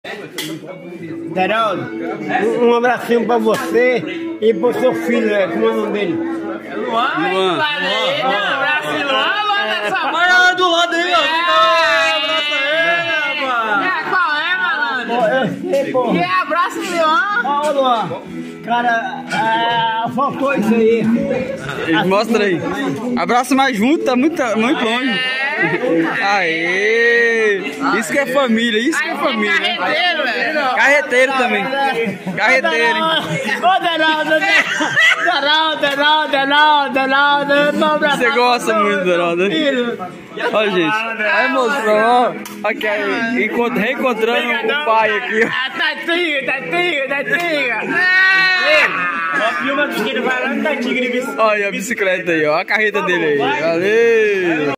Deraldo, um abracinho pra você e pro seu filho, como é o nome dele? Luan. Um abraço de Luan, Luan dessa mãe. Olha do lado aí, ó. Abraça ele, rapaz. Qual é, malandro? Eu sei, pô. E abraço de Luan. Ó, Luan. Cara, faltou isso aí. Mostra aí. Abraça mais junto, tá muito longe. Aê! Isso que é família, isso que é família. Carreteiro, velho. Carreteiro também. Carreteiro, hein? Ô, Deraldo, Você gosta muito, Deraldo? Olha, gente. Aí mostrou, ó. Aqui, reencontrando o pai aqui. Tatinha. Olha a bicicleta aí, ó. A carreta dele aí. Valeu!